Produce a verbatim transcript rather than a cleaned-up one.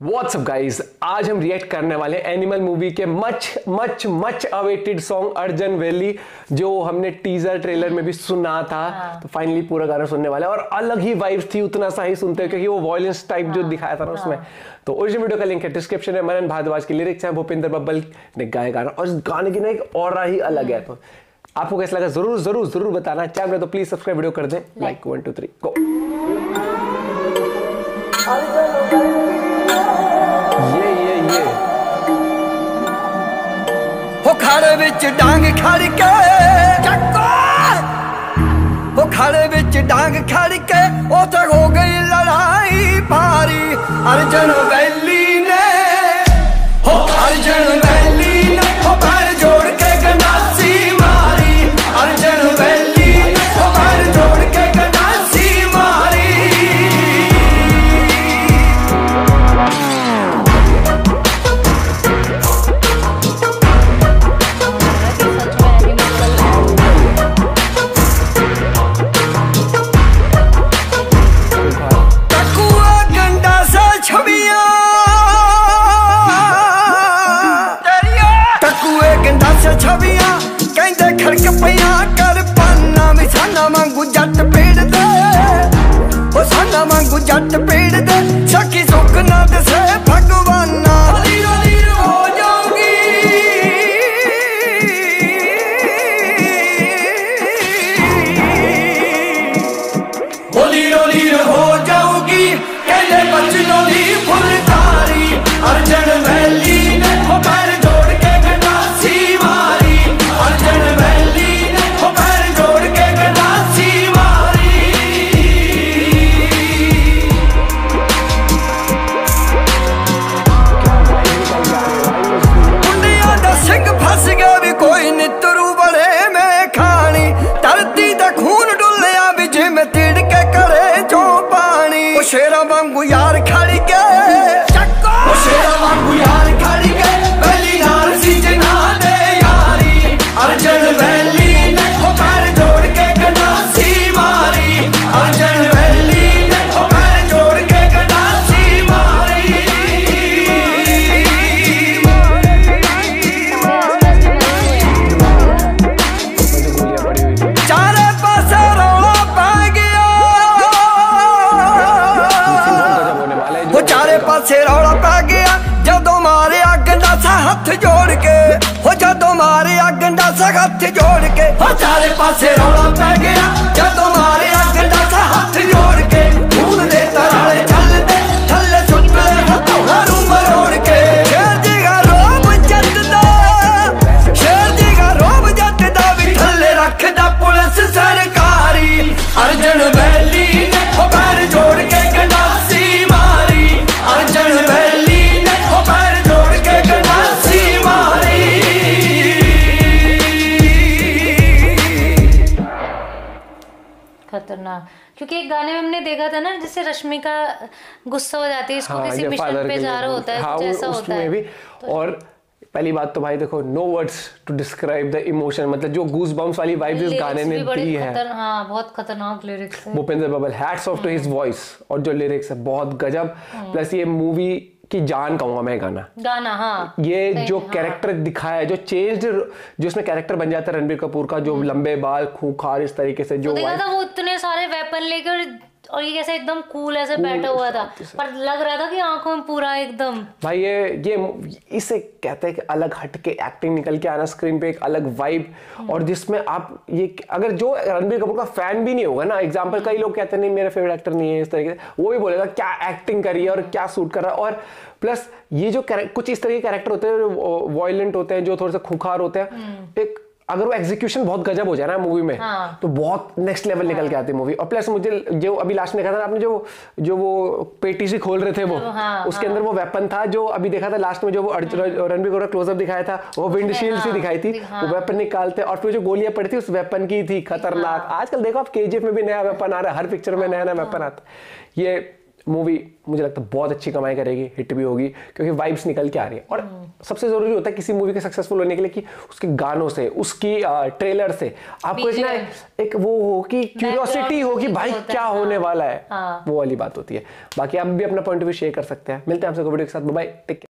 What's up guys, आज हम react करने वाले एनिमल मूवी के much much much awaited song Arjan Vailly, जो हमने टीजर ट्रेलर में भी सुना था। हाँ। तो फाइनली पूरा गाना सुनने वाले और अलग ही वाइब्स थी, उतना सा ही सुनते हैं क्योंकि वो वॉयलेंस टाइप हाँ। जो दिखाया था ना उसमें। हाँ। तो ओरिजिनल वीडियो का लिंक है डिस्क्रिप्शन में। मनन भारद्वाज की लिरिक्स है, भूपेंद्र बब्बल ने गाया गाना और इस गाने की ना एक ऑरा ही अलग है। तो आपको कैसा लगा जरूर जरूर जरूर बताना। चैनल तो प्लीज सब्सक्राइब वीडियो कर दें। Like one two three go. ये ये ये हो खाड़े विच डांग खड़ के चक्को, हो खाड़े विच डांग खड़ के ओ तो हो गई लड़ाई भारी। अर्जन वैली ने हो अर्जन वैली ने हो पैर जोड़ के गंडासी मारी। अर्जन वैली ने हो पैर जोड़ के गंडासी मारी। छवियां कहते खड़क पिया कर पाना भी साना मांगू जट पेड़ दे, ओ साना मांगू जट पेड़ दे। सखी सुख ना दसे भगवाना लीरो लीरो हो जाऊंगी। ओ लीरो लीरो हो जाऊंगी कहले बचनों दी फुलकारी। अर्जन वैली ने हो पैर जोड़ के गंडासी मारी। अर्जन वैली ने हो पैर जोड़ के गंडासी मारी। मुंडिया दा सिंह फस गया भी कोई नितरू बड़े में खानी। धरती दा खून डुलिया भी जिमें तिड़के करे जो पानी। ओ शेरा वांगू यार खड़ गए चक्को, ओ शेरा वांगू यार खड़ गए वैली नाल सीजना दे यारी। अर्जन वैली ने हो पैर जोड़ के गंडासी मारी। अर्जन वैली ने हो पैर जोड़ के गंडासी मारी। चारे पासे रौला पै गया, वो चारे पासे रौला पै गया जदों मारिया गंडासा हथ जोड़ के। हो जदों मारिया गंडासा हथ जोड़ के। हो चारे पासे रौला पै गया जदों मारिया गंडासा हथ जोड़ के। खून दे तराले चलदे थल्ले सुट ले हथों रूम मरोड़ के। शेर जी दा रोब जट दा, शेर जी दा रोब जट दा भी थल्ले रखदा पुलिस सरकारी। अर्जन वैली ने हो पैर जोड़ के गंडासी मारी। अर्जन वैली ने हो पैर जोड़ के गंडासी मारी। खतरनाक, क्योंकि एक गाने में हमने देखा था ना जिससे रश्मिका गुस्सा हो जाती है, इसको हाँ, किसी मिशन पे जा रहा होता है, हाँ, कुछ ऐसा होता है भी। तो और पहली बात तो भाई देखो, no words to describe the emotion, मतलब जो गूज बम्स वाली वाइब्स इस गाने ने दी है। खतर, हाँ, बहुत खतरनाक लिरिक्स है। Bhupinder Babbal, hats off to his voice, और जो लिरिक्स है बहुत गजब। प्लस ये मूवी की जान कहूंगा मैं गाना गाना हाँ, ये जो कैरेक्टर हाँ। दिखाया है, जो चेंज जो इसमें कैरेक्टर बन जाता है रणबीर कपूर का, जो लंबे बाल खूंखार इस तरीके से जो देखा था वो इतने सारे वेपन लेकर और ये कैसे एकदम कूल ऐसे बैठा हुआ था, पर लग रहा था कि आंखों में पूरा एकदम भाई ये ये इसे कहते हैं कि अलग हटके एक्टिंग निकल के आना स्क्रीन पे, एक अलग वाइब। और जिसमें आप ये अगर जो रणबीर कपूर का फैन भी नहीं होगा ना, एग्जांपल कई लोग कहते हैं नहीं मेरा फेवरेट एक्टर नहीं है इस तरीके से, वो भी बोलेगा क्या एक्टिंग करी है और क्या सूट कर रहा है। और प्लस ये जो कुछ इस तरह के कैरेक्टर होते हैं वॉयलेंट होते हैं, जो थोड़े से खुखार होते हैं, एक अगर वो एग्जीक्यूशन बहुत गजब हो जाए ना मूवी में हाँ। तो बहुत नेक्स्ट लेवल हाँ। निकल के आती है मूवी। और प्लस मुझे जो अभी लास्ट में देखा था आपने, जो जो वो पेटी से खोल रहे थे वो हाँ, उसके हाँ। अंदर वो वेपन था, जो अभी देखा था लास्ट में, जो वो रणबीर कपूर क्लोजअप दिखाया था, वो विंडशील्ड हाँ, सी दिखाई थी हाँ। वो वेपन निकालते और फिर जो गोलियां पड़ी थी उस वेपन की थी, खतरनाक। आजकल देखो आप केजीएफ में भी नया वेपन आ रहा है, हर पिक्चर में नया नया वेपन आता है। ये मूवी मुझे लगता है बहुत अच्छी कमाई करेगी, हिट भी होगी, क्योंकि वाइब्स निकल के आ रही है। और सबसे जरूरी होता है किसी मूवी के सक्सेसफुल होने के लिए कि उसके गानों से, उसकी ट्रेलर से आपको एक ना एक वो हो कि क्यूरियोसिटी हो कि भाई क्या होने वाला है, वो वाली बात होती है। बाकी आप भी अपना पॉइंट ऑफ व्यू शेयर कर सकते हैं। मिलते हैं आपसे वीडियो के साथ, बाय बाय, टेक केयर।